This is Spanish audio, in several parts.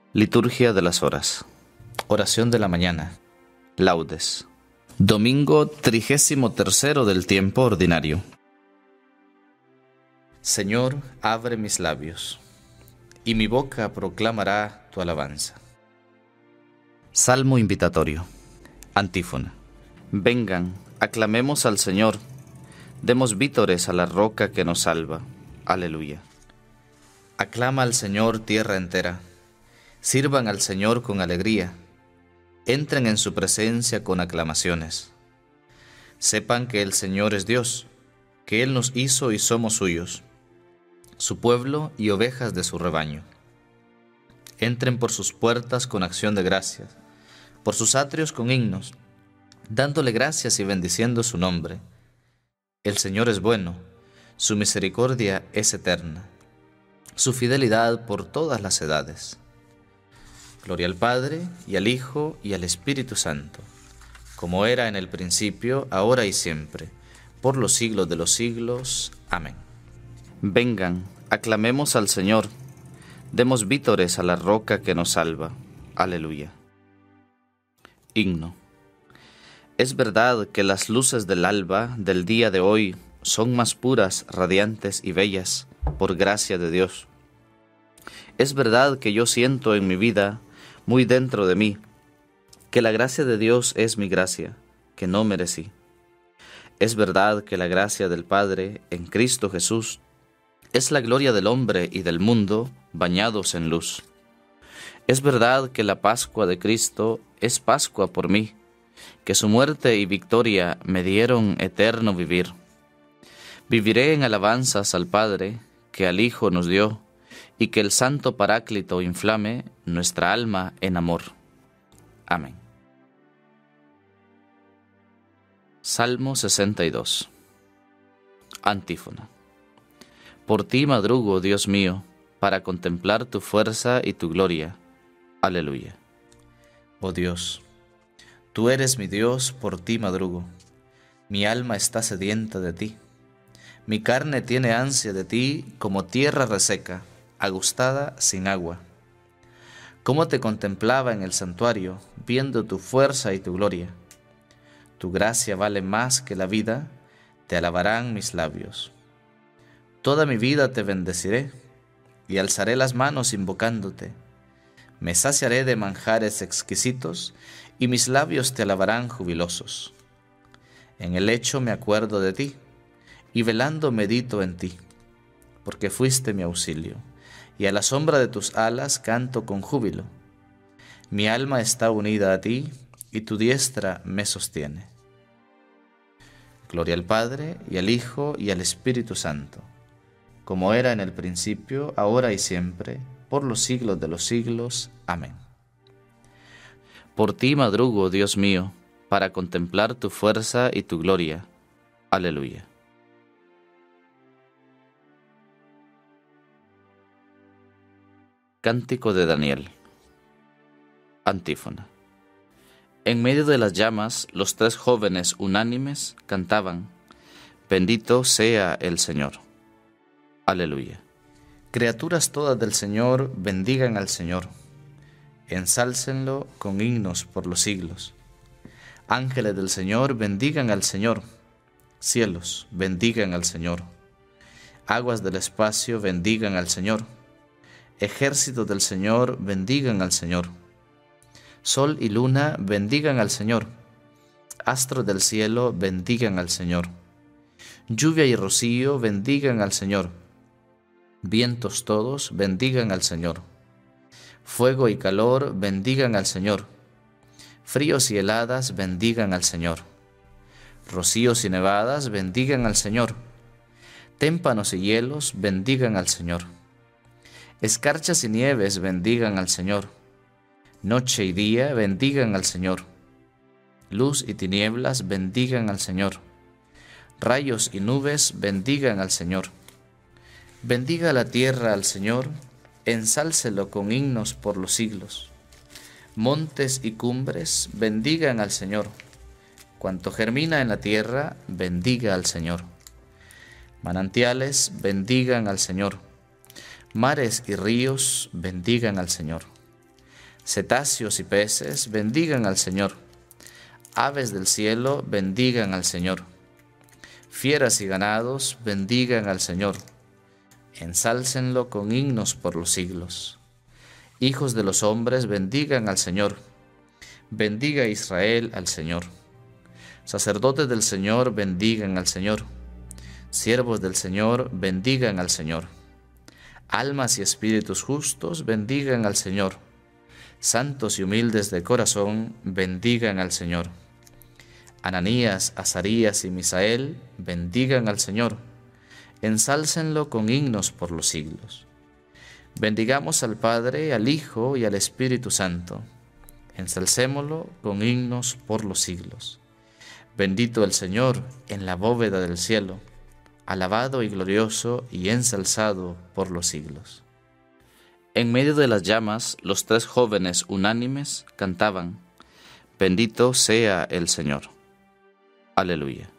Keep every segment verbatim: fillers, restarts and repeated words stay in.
Liturgia de las horas. Oración de la mañana. Laudes. Domingo trigésimo tercero del tiempo ordinario. Señor, abre mis labios, y mi boca proclamará tu alabanza. Salmo invitatorio. Antífona. Vengan, aclamemos al Señor, demos vítores a la roca que nos salva. Aleluya. Aclama al Señor tierra entera, sirvan al Señor con alegría, entren en su presencia con aclamaciones. Sepan que el Señor es Dios, que Él nos hizo y somos suyos, su pueblo y ovejas de su rebaño. Entren por sus puertas con acción de gracias, por sus atrios con himnos, dándole gracias y bendiciendo su nombre. El Señor es bueno, su misericordia es eterna, su fidelidad por todas las edades. Gloria al Padre, y al Hijo, y al Espíritu Santo, como era en el principio, ahora y siempre, por los siglos de los siglos. Amén. Vengan, aclamemos al Señor, demos vítores a la roca que nos salva. Aleluya. Himno. Es verdad que las luces del alba del día de hoy son más puras, radiantes y bellas, por gracia de Dios. Es verdad que yo siento en mi vida, muy dentro de mí, que la gracia de Dios es mi gracia, que no merecí. Es verdad que la gracia del Padre en Cristo Jesús es la gloria del hombre y del mundo bañados en luz. Es verdad que la Pascua de Cristo es Pascua por mí, que su muerte y victoria me dieron eterno vivir. Viviré en alabanzas al Padre, que al Hijo nos dio, y que el Santo Paráclito inflame nuestra alma en amor. Amén. Salmo sesenta y dos. Antífona. Por ti madrugo, Dios mío, para contemplar tu fuerza y tu gloria. Aleluya. Oh Dios, tú eres mi Dios, por ti madrugo. Mi alma está sedienta de ti. Mi carne tiene ansia de ti como tierra reseca, agustada sin agua. Cómo te contemplaba en el santuario, viendo tu fuerza y tu gloria. Tu gracia vale más que la vida, te alabarán mis labios. Toda mi vida te bendeciré, y alzaré las manos invocándote. Me saciaré de manjares exquisitos, y mis labios te alabarán jubilosos. En el lecho me acuerdo de ti, y velando medito en ti, porque fuiste mi auxilio, y a la sombra de tus alas canto con júbilo. Mi alma está unida a ti, y tu diestra me sostiene. Gloria al Padre, y al Hijo, y al Espíritu Santo, como era en el principio, ahora y siempre, por los siglos de los siglos. Amén. Por ti madrugo, Dios mío, para contemplar tu fuerza y tu gloria. Aleluya. Cántico de Daniel. Antífona. En medio de las llamas, los tres jóvenes unánimes cantaban: Bendito sea el Señor. Aleluya. Criaturas todas del Señor, bendigan al Señor. Ensálcenlo con himnos por los siglos. Ángeles del Señor, bendigan al Señor. Cielos, bendigan al Señor. Aguas del espacio, bendigan al Señor. Ejércitos del Señor, bendigan al Señor. Sol y luna, bendigan al Señor. Astros del cielo, bendigan al Señor. Lluvia y rocío, bendigan al Señor. Vientos todos, bendigan al Señor. Fuego y calor, bendigan al Señor. Fríos y heladas, bendigan al Señor. Rocíos y nevadas, bendigan al Señor. Témpanos y hielos, bendigan al Señor. Escarchas y nieves, bendigan al Señor. Noche y día, bendigan al Señor. Luz y tinieblas, bendigan al Señor. Rayos y nubes, bendigan al Señor. Bendiga la tierra al Señor, ensálcelo con himnos por los siglos. Montes y cumbres, bendigan al Señor. Cuanto germina en la tierra, bendiga al Señor. Manantiales, bendigan al Señor. Mares y ríos, bendigan al Señor. Cetáceos y peces, bendigan al Señor. Aves del cielo, bendigan al Señor. Fieras y ganados, bendigan al Señor. Ensálcenlo con himnos por los siglos. Hijos de los hombres, bendigan al Señor. Bendiga Israel al Señor. Sacerdotes del Señor, bendigan al Señor. Siervos del Señor, bendigan al Señor. Almas y espíritus justos, bendigan al Señor. Santos y humildes de corazón, bendigan al Señor. Ananías, Azarías y Misael, bendigan al Señor. Ensálcenlo con himnos por los siglos. Bendigamos al Padre, al Hijo y al Espíritu Santo. Ensalcémoslo con himnos por los siglos. Bendito el Señor en la bóveda del cielo, alabado y glorioso y ensalzado por los siglos. En medio de las llamas, los tres jóvenes unánimes cantaban: Bendito sea el Señor. Aleluya.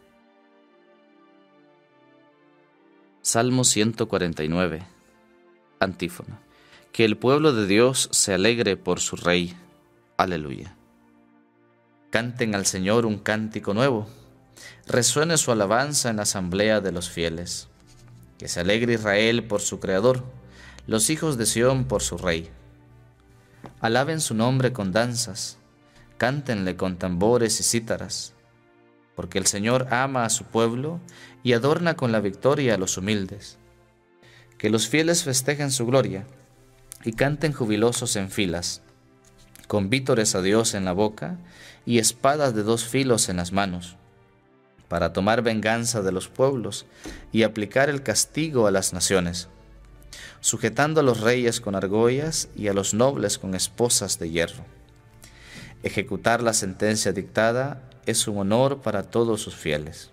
Salmo ciento cuarenta y nueve. Antífona. Que el pueblo de Dios se alegre por su Rey. Aleluya. Canten al Señor un cántico nuevo. Resuene su alabanza en la asamblea de los fieles. Que se alegre Israel por su Creador, los hijos de Sión por su Rey. Alaben su nombre con danzas, cántenle con tambores y cítaras, porque el Señor ama a su pueblo y adorna con la victoria a los humildes. Que los fieles festejen su gloria y canten jubilosos en filas, con vítores a Dios en la boca y espadas de dos filos en las manos, para tomar venganza de los pueblos y aplicar el castigo a las naciones, sujetando a los reyes con argollas y a los nobles con esposas de hierro. Ejecutar la sentencia dictada es un honor para todos sus fieles.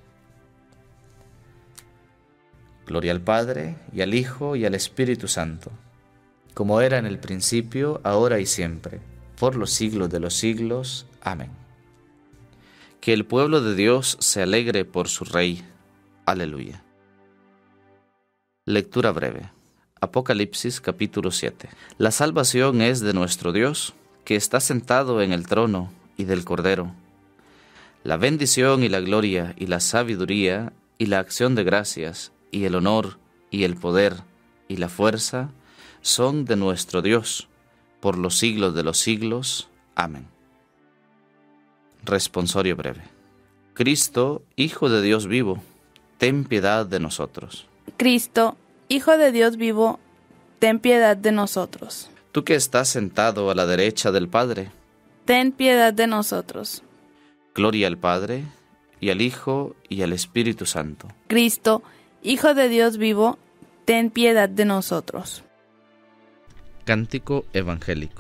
Gloria al Padre, y al Hijo, y al Espíritu Santo, como era en el principio, ahora y siempre, por los siglos de los siglos. Amén. Que el pueblo de Dios se alegre por su Rey. Aleluya. Lectura breve. Apocalipsis capítulo siete. La salvación es de nuestro Dios, que está sentado en el trono y del Cordero. La bendición y la gloria y la sabiduría y la acción de gracias y el honor y el poder y la fuerza son de nuestro Dios, por los siglos de los siglos. Amén. Responsorio breve. Cristo, Hijo de Dios vivo, ten piedad de nosotros. Cristo, Hijo de Dios vivo, ten piedad de nosotros. Tú que estás sentado a la derecha del Padre, ten piedad de nosotros. Gloria al Padre, y al Hijo, y al Espíritu Santo. Cristo, Hijo de Dios vivo, ten piedad de nosotros. Cántico evangélico.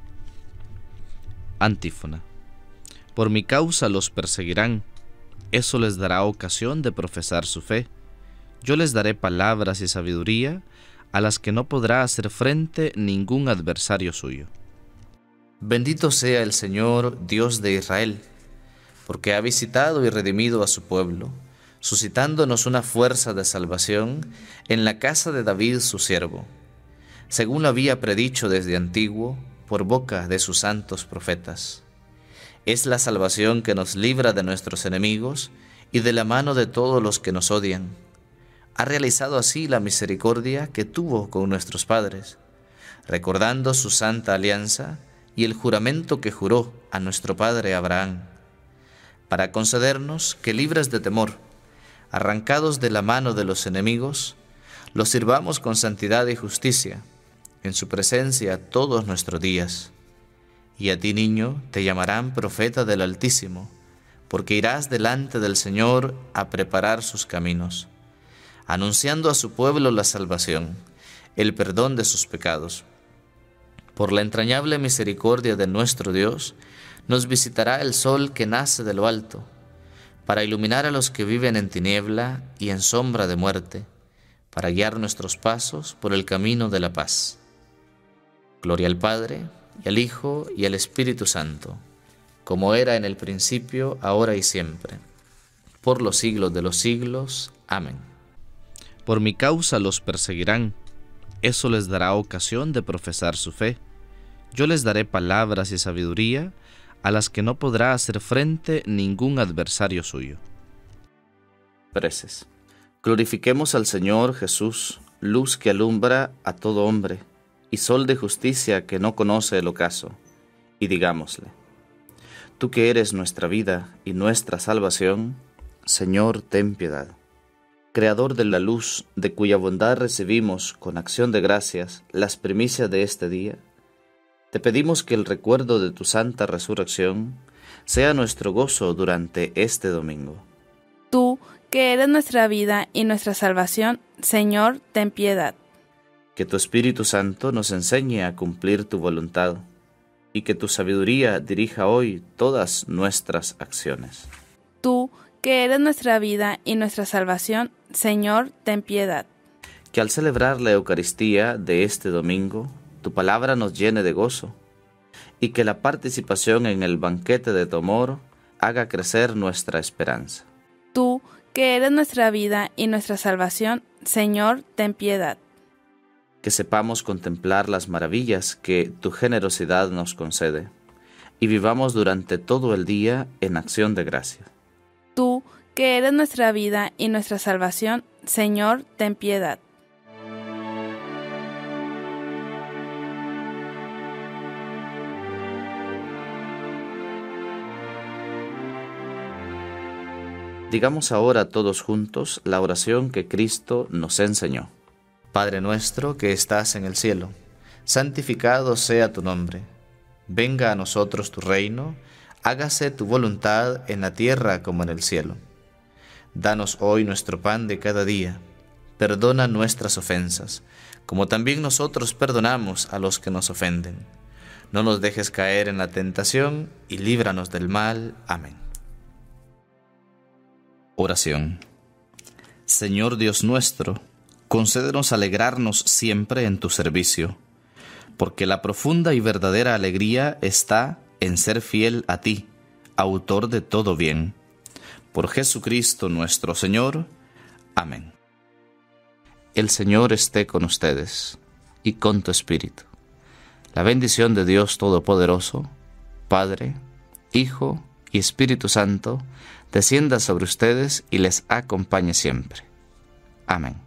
Antífona. Por mi causa los perseguirán, eso les dará ocasión de profesar su fe. Yo les daré palabras y sabiduría a las que no podrá hacer frente ningún adversario suyo. Bendito sea el Señor, Dios de Israel, porque ha visitado y redimido a su pueblo, suscitándonos una fuerza de salvación en la casa de David su siervo, según lo había predicho desde antiguo por boca de sus santos profetas. Es la salvación que nos libra de nuestros enemigos y de la mano de todos los que nos odian. Ha realizado así la misericordia que tuvo con nuestros padres, recordando su santa alianza y el juramento que juró a nuestro padre Abraham, para concedernos que, libres de temor, arrancados de la mano de los enemigos, los sirvamos con santidad y justicia, en su presencia todos nuestros días. Y a ti, niño, te llamarán profeta del Altísimo, porque irás delante del Señor a preparar sus caminos, anunciando a su pueblo la salvación, el perdón de sus pecados. Por la entrañable misericordia de nuestro Dios, nos visitará el sol que nace de lo alto, para iluminar a los que viven en tiniebla y en sombra de muerte, para guiar nuestros pasos por el camino de la paz. Gloria al Padre, y al Hijo, y al Espíritu Santo, como era en el principio, ahora y siempre, por los siglos de los siglos. Amén. Por mi causa los perseguirán, eso les dará ocasión de profesar su fe. Yo les daré palabras y sabiduría a las que no podrá hacer frente ningún adversario suyo. Preces. Glorifiquemos al Señor Jesús, luz que alumbra a todo hombre, y sol de justicia que no conoce el ocaso, y digámosle: Tú que eres nuestra vida y nuestra salvación, Señor, ten piedad. Creador de la luz, de cuya bondad recibimos con acción de gracias las primicias de este día, te pedimos que el recuerdo de tu santa resurrección sea nuestro gozo durante este domingo. Tú, que eres nuestra vida y nuestra salvación, Señor, ten piedad. Que tu Espíritu Santo nos enseñe a cumplir tu voluntad, y que tu sabiduría dirija hoy todas nuestras acciones. Tú, que eres nuestra vida y nuestra salvación, Señor, ten piedad. Que al celebrar la Eucaristía de este domingo, tu palabra nos llene de gozo, y que la participación en el banquete de tu amor haga crecer nuestra esperanza. Tú, que eres nuestra vida y nuestra salvación, Señor, ten piedad. Que sepamos contemplar las maravillas que tu generosidad nos concede, y vivamos durante todo el día en acción de gracias. Tú, que eres nuestra vida y nuestra salvación, Señor, ten piedad. Digamos ahora todos juntos la oración que Cristo nos enseñó. Padre nuestro que estás en el cielo, santificado sea tu nombre. Venga a nosotros tu reino, hágase tu voluntad en la tierra como en el cielo. Danos hoy nuestro pan de cada día. Perdona nuestras ofensas, como también nosotros perdonamos a los que nos ofenden. No nos dejes caer en la tentación y líbranos del mal. Amén. Oración. Señor Dios nuestro, concédenos alegrarnos siempre en tu servicio, porque la profunda y verdadera alegría está en ser fiel a ti, autor de todo bien. Por Jesucristo nuestro Señor. Amén. El Señor esté con ustedes y con tu espíritu. La bendición de Dios Todopoderoso, Padre, Hijo y Espíritu Santo, descienda sobre ustedes y les acompañe siempre. Amén.